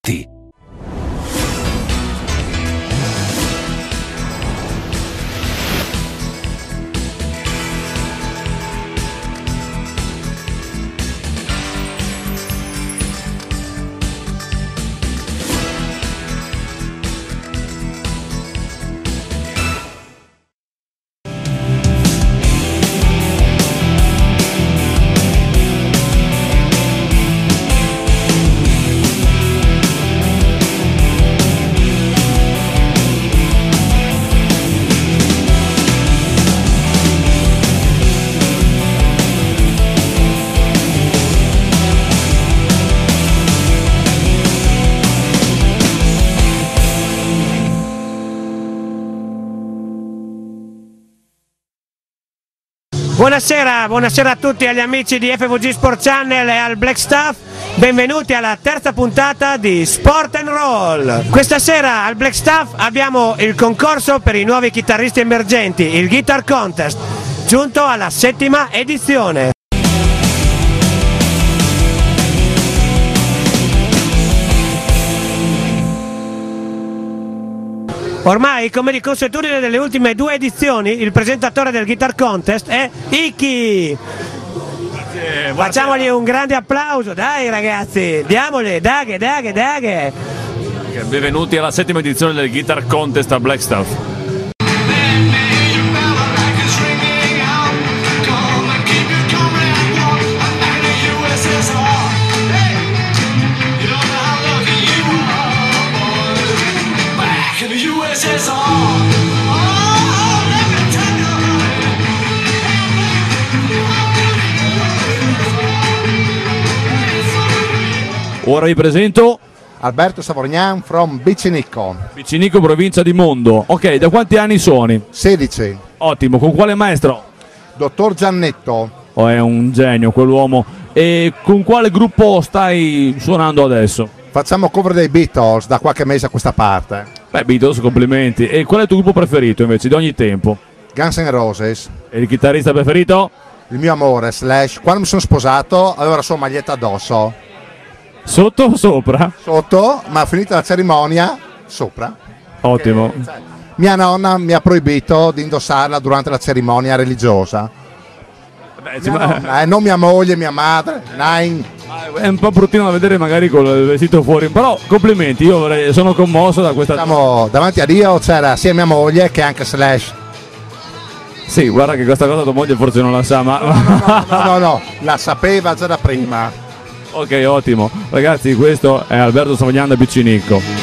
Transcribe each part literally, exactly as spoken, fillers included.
Buonasera, buonasera a tutti, agli amici di F V G Sport Channel e al Black Stuff. Benvenuti alla terza puntata di Sport and Roll. Questa sera al Black Stuff abbiamo il concorso per i nuovi chitarristi emergenti, il Guitar Contest, giunto alla settima edizione. Ormai, come di consuetudine delle ultime due edizioni, il presentatore del Guitar Contest è Iki. Grazie, facciamogli un grande applauso, dai ragazzi, diamogli, daghe, daghe, daghe. Benvenuti alla settima edizione del Guitar Contest a Black Stuff. Ora vi presento Alberto Savorgnan from Bicinicco. Bicinicco, provincia di Mondo. Ok, da quanti anni suoni? sedici. Ottimo, con quale maestro? Dottor Giannetto. Oh, è un genio quell'uomo. E con quale gruppo stai suonando adesso? Facciamo cover dei Beatles da qualche mese a questa parte. Beh, Beatles, complimenti. E qual è il tuo gruppo preferito invece di ogni tempo? Guns N' Roses. E il chitarrista preferito? Il mio amore, Slash. Quando mi sono sposato aveva la sua maglietta addosso. Sotto o sopra? Sotto, ma finita la cerimonia, sopra. Ottimo. Che, cioè, mia nonna mi ha proibito di indossarla durante la cerimonia religiosa. Beh, mia ma... nonna, eh, non mia moglie, mia madre. Nine. È un po' bruttino da vedere magari con il vestito fuori, però complimenti, io vorrei, sono commosso da questa... Diciamo, davanti a Dio c'era sia mia moglie che anche Slash. Sì, guarda che questa cosa tua moglie forse non la sa, ma... No, no, no, no, no, no, la sapeva già da prima. Ok, ottimo. Ragazzi, questo è Alberto Savorgnan da Bicinicco.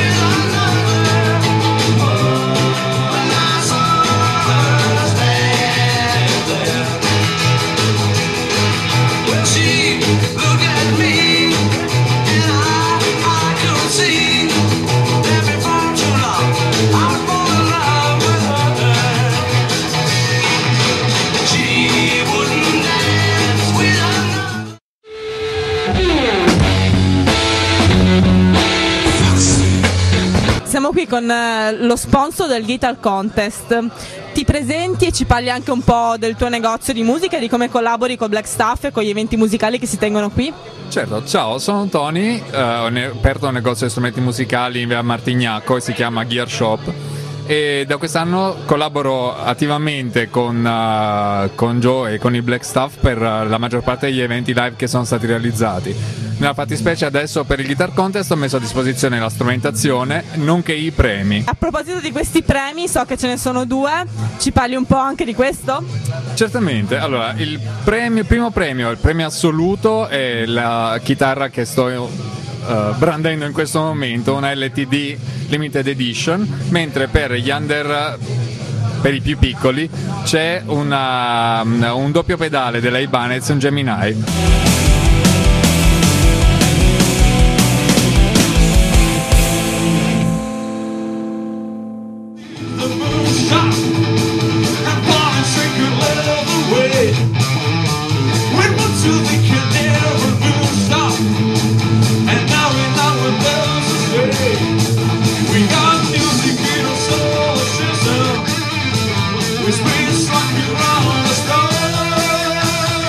Siamo qui con eh, lo sponsor del Guitar Contest. Ti presenti e ci parli anche un po' del tuo negozio di musica e di come collabori con Black Stuff e con gli eventi musicali che si tengono qui? Certo, ciao, sono Tony, eh, ho aperto un negozio di strumenti musicali in via Martignacco e si chiama Gear Shop. E da quest'anno collaboro attivamente con, uh, con Joe e con il Black Stuff per uh, la maggior parte degli eventi live che sono stati realizzati. Nella fattispecie adesso per il Guitar Contest ho messo a disposizione la strumentazione nonché i premi. A proposito di questi premi, so che ce ne sono due, ci parli un po' anche di questo? Certamente, allora il, premio, il primo premio, il premio assoluto è la chitarra che sto Uh, brandendo in questo momento, una L T D Limited Edition, mentre per gli under, per i più piccoli, c'è una, un doppio pedale della Ibanez, un Gemini.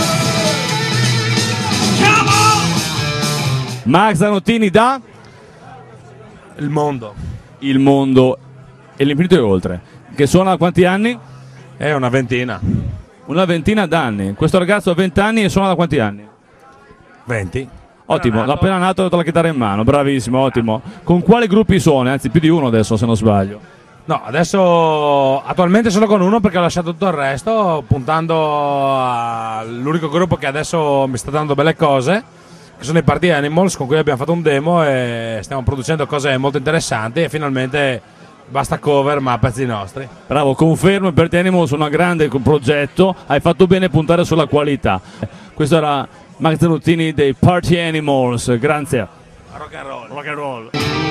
Max Zanottini da Il mondo. Il mondo e l'infinito e oltre. Che suona da quanti anni? È una ventina. Una ventina d'anni. Questo ragazzo ha venti anni e suona da quanti anni? venti. Ottimo, Appena nato. appena nato ha dato la chitarra in mano, bravissimo, ottimo. Con quali gruppi suona? Anzi, più di uno adesso, se non sbaglio. No, adesso attualmente sono con uno perché ho lasciato tutto il resto, puntando all'unico gruppo che adesso mi sta dando belle cose, che sono i Party Animals, con cui abbiamo fatto un demo e stiamo producendo cose molto interessanti e finalmente basta cover ma pezzi nostri. Bravo, confermo, per te Animals un grande progetto, hai fatto bene a puntare sulla qualità. Questo era Max Zanuttini dei Party Animals, grazie. Rock and roll. Rock and roll.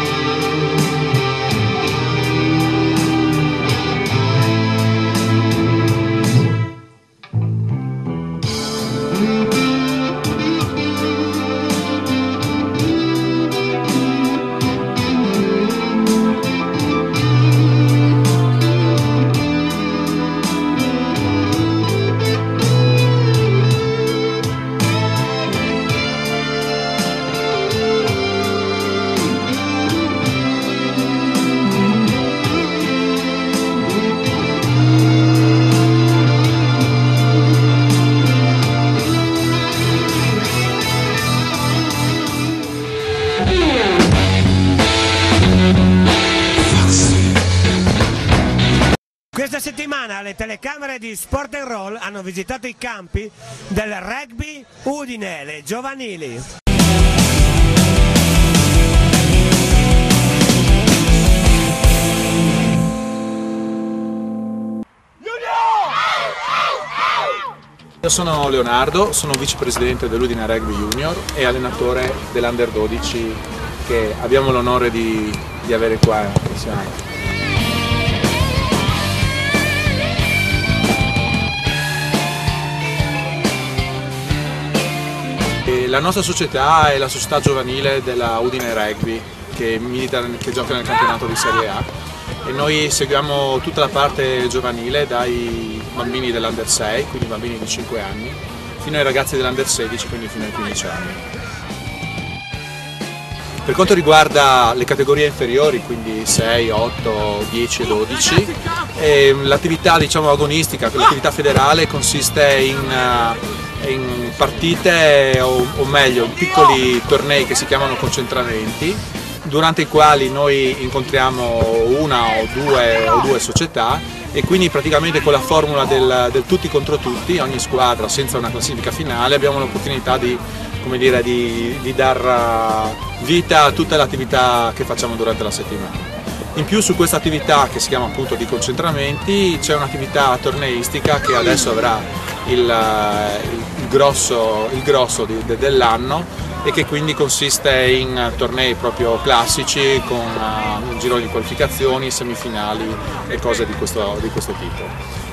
Questa settimana le telecamere di Sport and Roll hanno visitato i campi del rugby Udine, le giovanili. Io sono Leonardo, sono vicepresidente dell'Udine Rugby Junior e allenatore dell'Under dodici che abbiamo l'onore di, di avere qua insieme. La nostra società è la società giovanile della Udine Rugby che, milita, che gioca nel campionato di Serie A e noi seguiamo tutta la parte giovanile dai bambini dell'Under sei, quindi bambini di cinque anni, fino ai ragazzi dell'Under sedici, quindi fino ai quindici anni. Per quanto riguarda le categorie inferiori, quindi sei, otto, dieci e dodici, l'attività diciamo, agonistica, l'attività federale consiste in in partite o, o meglio in piccoli tornei che si chiamano concentramenti, durante i quali noi incontriamo una o due, o due società e quindi praticamente con la formula del, del tutti contro tutti, ogni squadra senza una classifica finale, abbiamo l'opportunità di, come dire, di, di dar vita a tutta l'attività che facciamo durante la settimana. In più su questa attività che si chiama appunto di concentramenti c'è un'attività torneistica che adesso avrà il, il grosso, il grosso di, de, dell'anno e che quindi consiste in tornei proprio classici con uh, un giro di qualificazioni, semifinali e cose di questo, di questo tipo.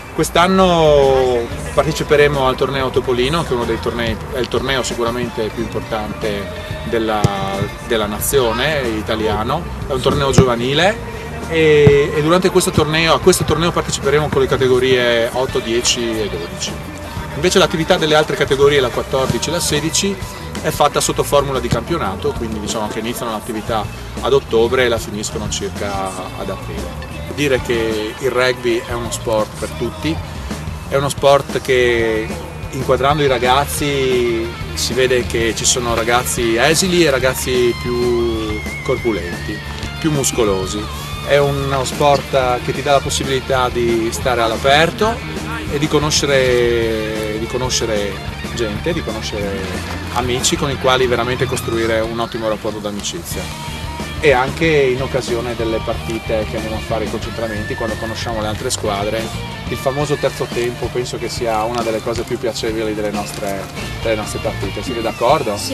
Quest'anno parteciperemo al torneo Topolino, che è uno dei tornei, è il torneo sicuramente più importante della, della nazione italiano, è un torneo giovanile e, e durante questo torneo, a questo torneo parteciperemo con le categorie otto, dieci e dodici. Invece l'attività delle altre categorie, la quattordici e la sedici, è fatta sotto formula di campionato, quindi diciamo che iniziano l'attività ad ottobre e la finiscono circa ad aprile. Dire che il rugby è uno sport per tutti, è uno sport che inquadrando i ragazzi si vede che ci sono ragazzi esili e ragazzi più corpulenti, più muscolosi. È uno sport che ti dà la possibilità di stare all'aperto e di conoscere, di conoscere gente, di conoscere amici con i quali veramente costruire un ottimo rapporto d'amicizia. E anche in occasione delle partite che andiamo a fare i concentramenti, quando conosciamo le altre squadre, il famoso terzo tempo penso che sia una delle cose più piacevoli delle nostre, delle nostre partite. Siete d'accordo? Sì!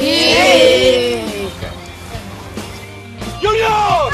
Okay. Junior!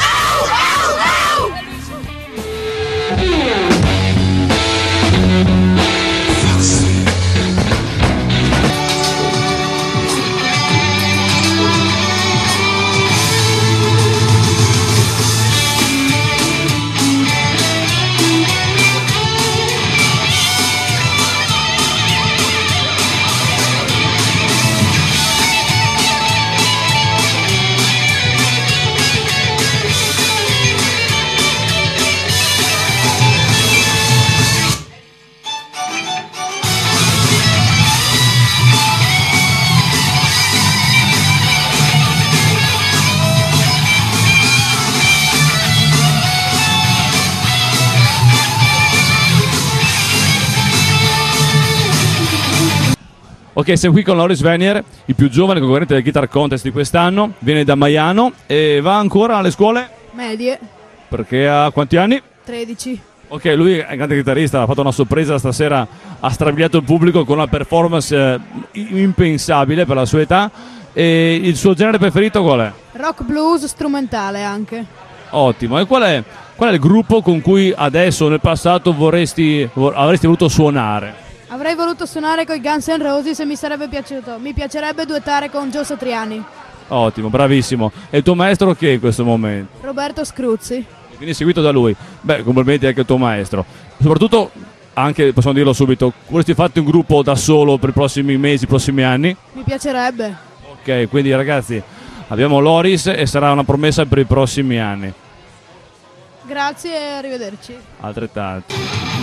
Ok, siamo qui con Loris Venier, il più giovane concorrente del Guitar Contest di quest'anno, viene da Maiano e va ancora alle scuole? Medie. Perché ha quanti anni? tredici. Ok, lui è un grande chitarrista, ha fatto una sorpresa stasera, ha strabiliato il pubblico con una performance eh, impensabile per la sua età. E il suo genere preferito qual è? Rock blues strumentale anche. Ottimo, e qual è, qual è il gruppo con cui adesso nel passato vorresti, vor- avresti voluto suonare? Avrei voluto suonare con i Guns N' Roses e mi sarebbe piaciuto. Mi piacerebbe duettare con Joe Satriani. Ottimo, bravissimo. E il tuo maestro chi è in questo momento? Roberto Scruzzi. Vieni seguito da lui. Beh, complimenti anche al tuo maestro. Soprattutto, anche possiamo dirlo subito, vorresti fare un gruppo da solo per i prossimi mesi, i prossimi anni? Mi piacerebbe. Ok, quindi ragazzi, abbiamo Loris e sarà una promessa per i prossimi anni. Grazie e arrivederci. Altrettanto.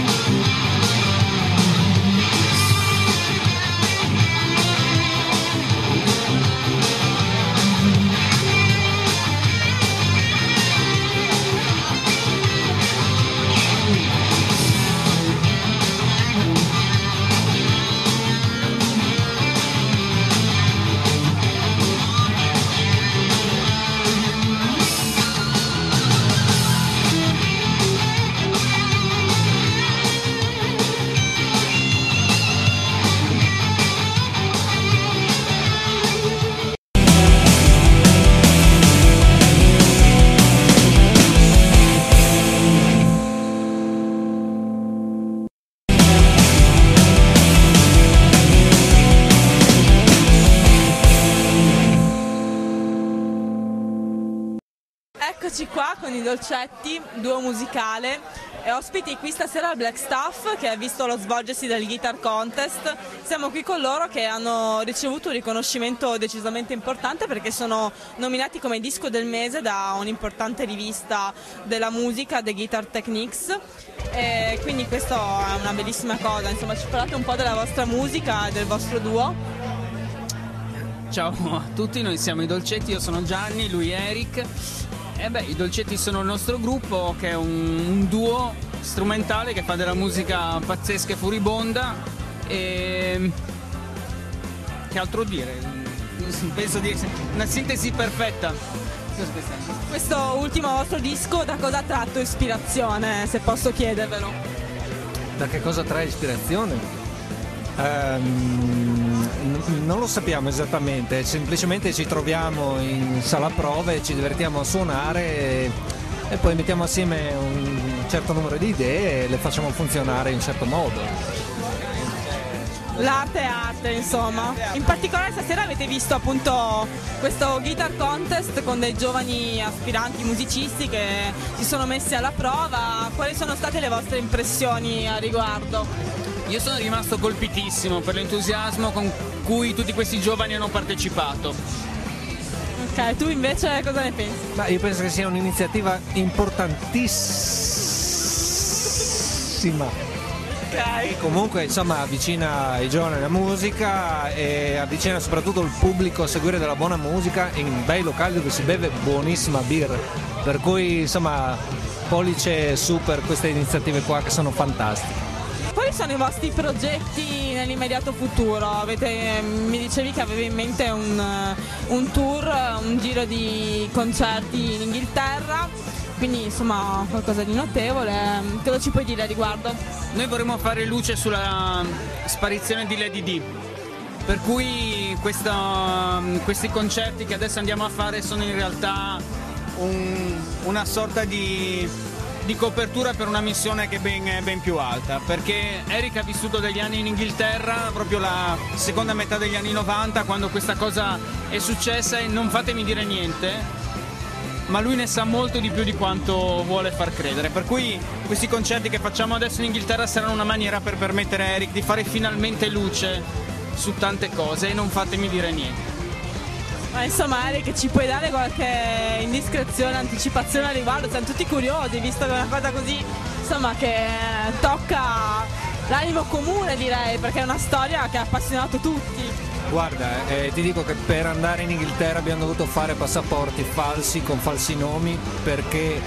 Eccoci qua con i Dolcetti, duo musicale, e ospiti qui stasera al Black Stuff che ha visto lo svolgersi del Guitar Contest. Siamo qui con loro che hanno ricevuto un riconoscimento decisamente importante perché sono nominati come disco del mese da un'importante rivista della musica, The Guitar Techniques, e quindi questo è una bellissima cosa. Insomma, ci parlate un po' della vostra musica e del vostro duo? Ciao a tutti, noi siamo i Dolcetti, io sono Gianni, lui è Eric. E beh, i Dolcetti sono il nostro gruppo, che è un, un duo strumentale che fa della musica pazzesca e furibonda. E che altro dire? Penso di essere una sintesi perfetta. Questo ultimo vostro disco da cosa ha tratto ispirazione, se posso chiedervelo? Da che cosa trae ispirazione? Um, non lo sappiamo esattamente, semplicemente ci troviamo in sala prove, ci divertiamo a suonare e, e poi mettiamo assieme un certo numero di idee e le facciamo funzionare in un certo modo. L'arte è arte, insomma. In particolare stasera avete visto appunto questo Guitar Contest con dei giovani aspiranti musicisti che si sono messi alla prova. Quali sono state le vostre impressioni a riguardo? Io sono rimasto colpitissimo per l'entusiasmo con cui tutti questi giovani hanno partecipato. Ok, tu invece cosa ne pensi? Ma io penso che sia un'iniziativa importantissima. Ok. E comunque insomma avvicina i giovani alla musica e avvicina soprattutto il pubblico a seguire della buona musica in bei locali dove si beve buonissima birra. Per cui insomma pollice su per queste iniziative qua che sono fantastiche. Quali sono i vostri progetti nell'immediato futuro? Avete, mi dicevi che avevi in mente un, un tour, un giro di concerti in Inghilterra, quindi insomma qualcosa di notevole. Cosa ci puoi dire a riguardo? Noi vorremmo fare luce sulla sparizione di Lady Di, per cui questa, questi concerti che adesso andiamo a fare sono in realtà un, una sorta di... di copertura per una missione che è ben, ben più alta, perché Eric ha vissuto degli anni in Inghilterra, proprio la seconda metà degli anni novanta, quando questa cosa è successa, e non fatemi dire niente, ma lui ne sa molto di più di quanto vuole far credere, per cui questi concerti che facciamo adesso in Inghilterra saranno una maniera per permettere a Eric di fare finalmente luce su tante cose, e non fatemi dire niente. Ma insomma Eric, ci puoi dare qualche indiscrezione, anticipazione a riguardo? Siamo tutti curiosi, visto che è una cosa così, insomma, che tocca l'animo comune, direi, perché è una storia che ha appassionato tutti. Guarda, eh, ti dico che per andare in Inghilterra abbiamo dovuto fare passaporti falsi con falsi nomi, perché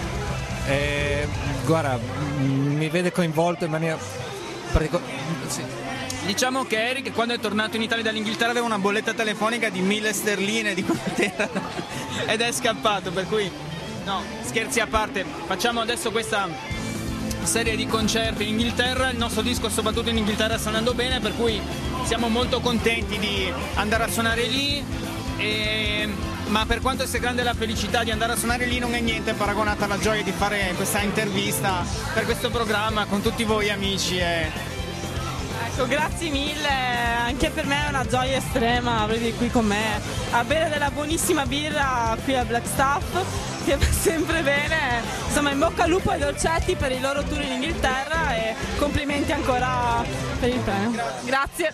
eh, guarda, mi vede coinvolto in maniera particolare. Sì. Diciamo che Eric, quando è tornato in Italia dall'Inghilterra, aveva una bolletta telefonica di mille sterline di quant'era ed è scappato, per cui no, scherzi a parte, facciamo adesso questa serie di concerti in Inghilterra. Il nostro disco soprattutto in Inghilterra sta andando bene, per cui siamo molto contenti di andare a suonare lì, e... ma per quanto sia grande la felicità di andare a suonare lì, non è niente paragonata alla gioia di fare questa intervista per questo programma con tutti voi amici. E... Ecco, grazie mille, anche per me è una gioia estrema avervi qui con me a bere della buonissima birra qui a Black Stuff, che va sempre bene. Insomma, in bocca al lupo ai dolcetti per i loro tour in Inghilterra e complimenti ancora per il premio. Grazie.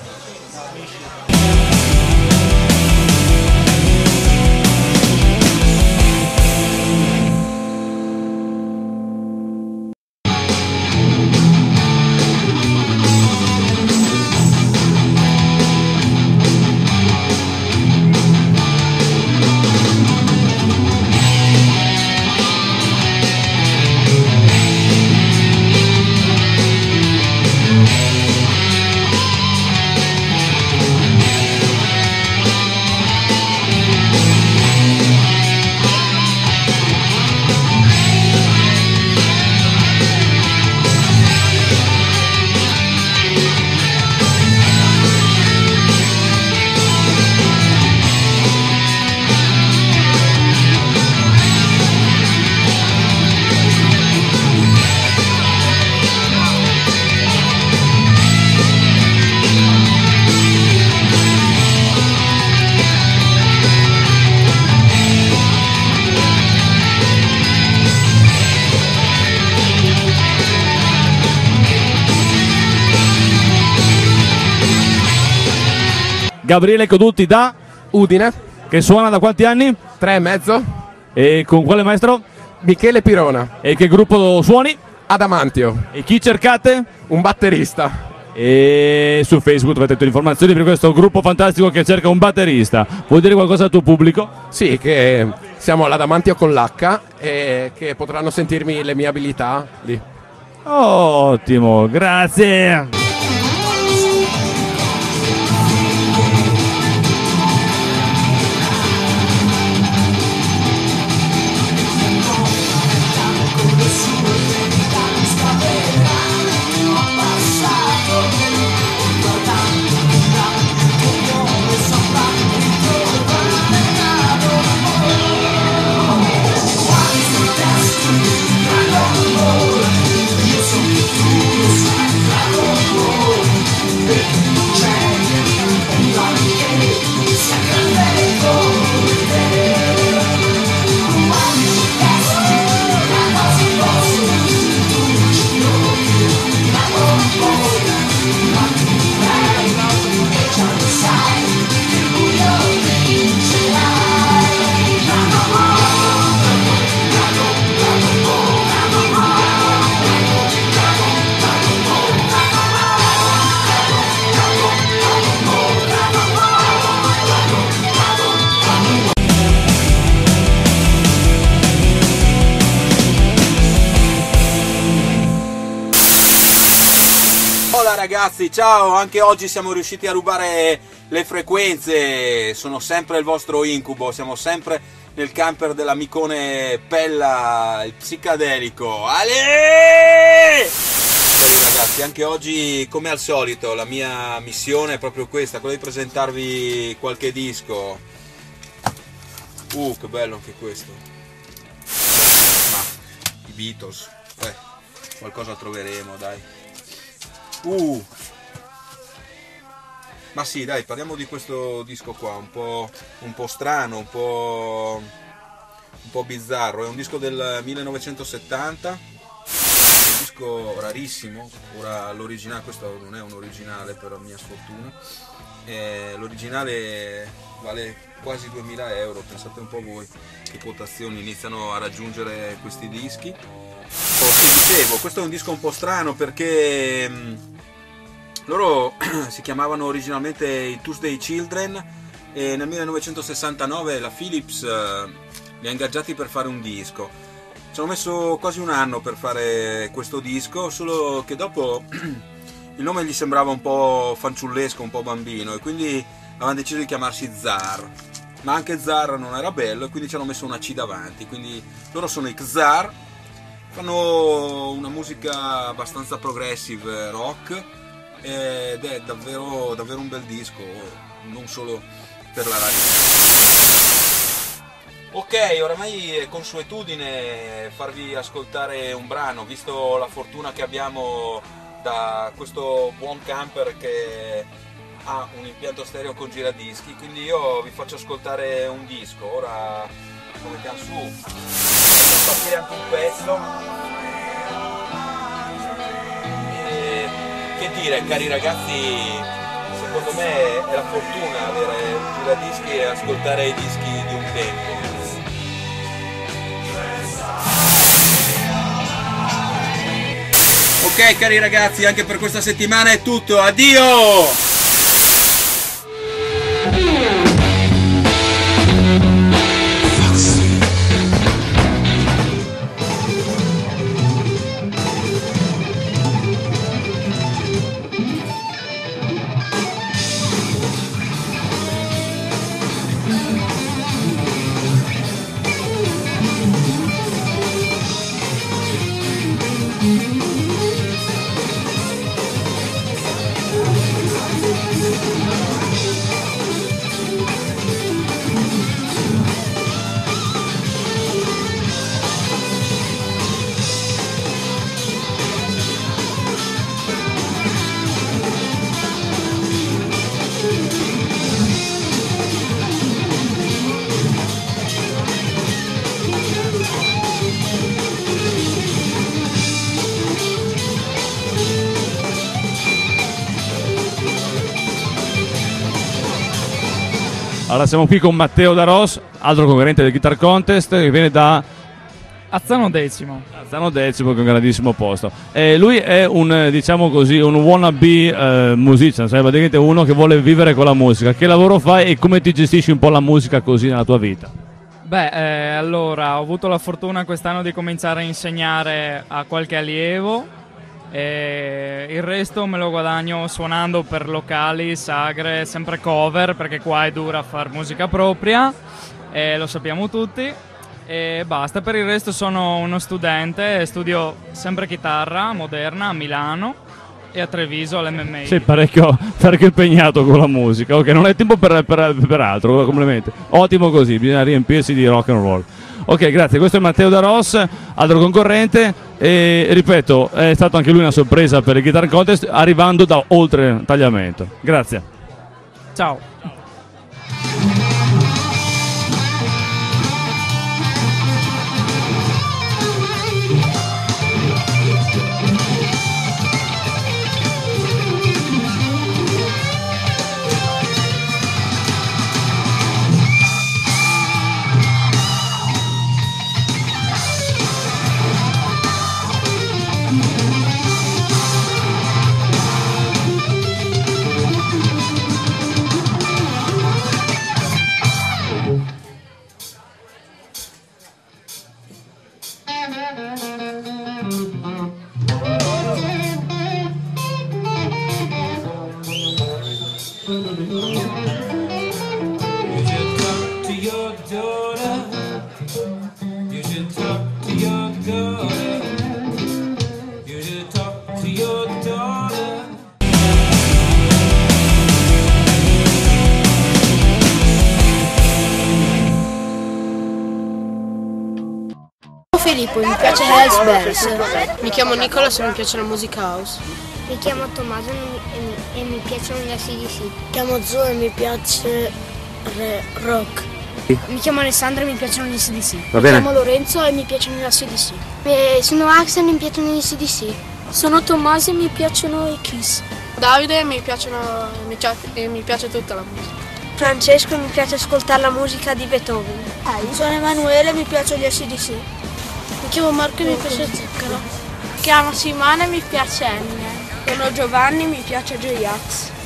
Gabriele Codutti da Udine, che suona da quanti anni? Tre e mezzo. E con quale maestro? Michele Pirona. E che gruppo suoni? Adamantio. E chi cercate? Un batterista. E su Facebook avete tutte le informazioni per questo gruppo fantastico che cerca un batterista. Vuoi dire qualcosa al tuo pubblico? Sì, che siamo all'Adamantio con l'H e che potranno sentirmi le mie abilità lì. Ottimo, grazie. Ragazzi, ciao, anche oggi siamo riusciti a rubare le frequenze, sono sempre il vostro incubo, siamo sempre nel camper dell'amicone Pella, il psicadelico. Ale! Ragazzi, anche oggi come al solito la mia missione è proprio questa, quella di presentarvi qualche disco. Uh, che bello anche questo. Ma i Beatles, eh, qualcosa troveremo, dai. Uh. Ma sì, dai, parliamo di questo disco qua, un po', un po' strano, un po', un po' bizzarro. È un disco del millenovecentosettanta, un disco rarissimo. Ora l'originale, questo non è un originale per mia sfortuna, eh, l'originale vale quasi duemila euro, pensate un po' voi che quotazioni iniziano a raggiungere questi dischi. Oh, sì, dicevo, questo è un disco un po' strano perché mh, loro si chiamavano originalmente i Tuesday Children e nel millenovecentosessantanove la Philips eh, li ha ingaggiati per fare un disco. Ci hanno messo quasi un anno per fare questo disco, solo che dopo il nome gli sembrava un po' fanciullesco, un po' bambino, e quindi avevano deciso di chiamarsi Czar, ma anche Czar non era bello e quindi ci hanno messo una C davanti, quindi loro sono i Czar, fanno una musica abbastanza progressive rock ed è davvero, davvero un bel disco, non solo per la radio. Ok, oramai è consuetudine farvi ascoltare un brano, visto la fortuna che abbiamo da questo buon camper che ha un impianto stereo con giradischi, quindi io vi faccio ascoltare un disco. Ora lo mettiamo su, faccio partire anche un pezzo. E che dire, cari ragazzi, secondo me è la fortuna avere un giradischi e ascoltare i dischi di un tempo. Ok cari ragazzi, anche per questa settimana è tutto, addio! Allora siamo qui con Matteo Da Ros, altro concorrente del Guitar Contest, che viene da Azzano Decimo. Azzano Decimo, che è un grandissimo posto. E lui è un, diciamo così, un wannabe eh, musician, cioè praticamente uno che vuole vivere con la musica. Che lavoro fai e come ti gestisci un po' la musica così nella tua vita? Beh, eh, allora ho avuto la fortuna quest'anno di cominciare a insegnare a qualche allievo. E il resto me lo guadagno suonando per locali, sagre, sempre cover, perché qua è dura far musica propria, e lo sappiamo tutti, e basta. Per il resto sono uno studente, studio sempre chitarra moderna a Milano e a Treviso all'M M I. Sei parecchio, parecchio impegnato con la musica, ok, non hai tempo per, per, per altro, complimenti. Ottimo così, bisogna riempirsi di rock and roll. Ok, grazie, questo è Matteo Da Ros, altro concorrente, e ripeto, è stato anche lui una sorpresa per il Guitar Contest, arrivando da oltre tagliamento. Grazie. Ciao. Filippo, mi piace Hells Bells. Mi chiamo Nicolas e mi piace la musica house. Mi chiamo Tommaso e mi, e mi piacciono gli A C D C. Mi chiamo Zoe e mi piace rock. Mi chiamo Alessandra e mi piacciono gli A C D C. Va bene. Mi chiamo Lorenzo e mi piacciono gli A C D C. Eh, sono Axel e mi piacciono gli A C D C. Sono Tommaso e mi piacciono i Kiss. Davide e mi piacciono mi piace, e mi piace tutta la musica. Francesco e mi piace ascoltare la musica di Beethoven. Ah, io sono Emanuele e mi piacciono gli A C D C. Mi chiamo Marco e mi piace Zucchero. Mi chiamo Simone e mi piace Eminem. Sono Giovanni e mi piace J-Ax.